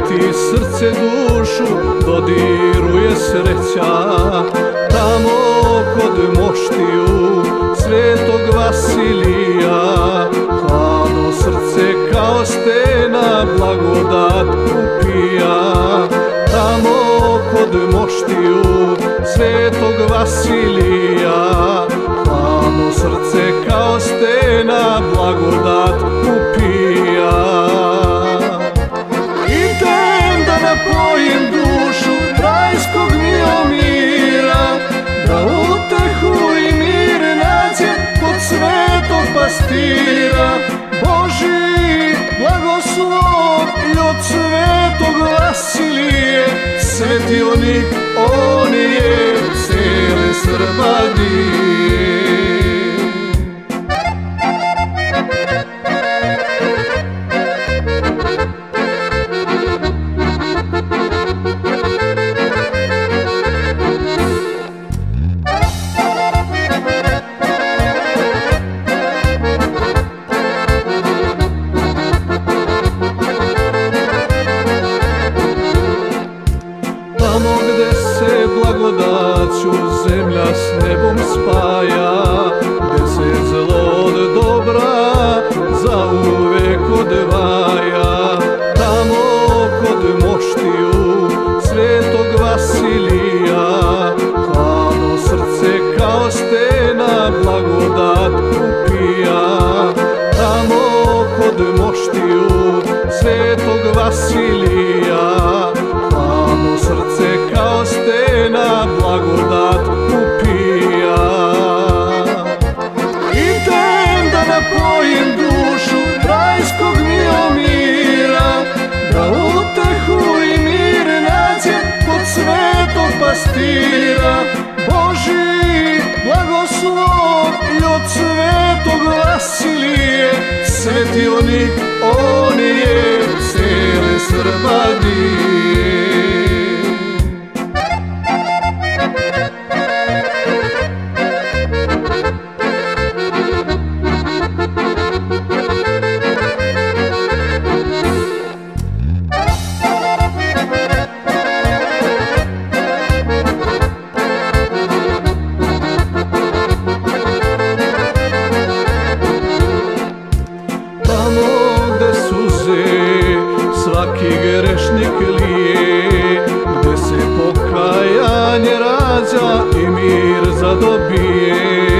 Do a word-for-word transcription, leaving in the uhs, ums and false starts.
ti srce dušu dodiruje sreća. Tamo kod moštiju Svetog Vasilija, hladno srce kao stena blagodat upija. Tamo kod moštiju Svetog Vasilija, hladno srce kao stena blagodat upija. Idem da napojim dušu rajskog mira, da utehu i mir nađe kod Svetog Pastira. Božji blagoslov i od Svetog Vasilije, svetionik on je cele Srbadije. Tamo gde se blagodaću zemlja s nebom spaja, gde se zlo od dobra zauvek odvaja. Tamo kod moštiju Svetog Vasilija, hladno srce kao stena blagodat upija. Tamo kod moštiju Svetog Vasilija, hladno srce kao stena blagodat upija. Idem da napojim dušu rajskog mira, da utehu i mir nađe kod Svetog Pastira. Božji blagoslov i od Svetog Vasilije, svetionik on je cele Srbadije. Svaki grešnik lije, gde se pokajanje rađa i mir zadobije.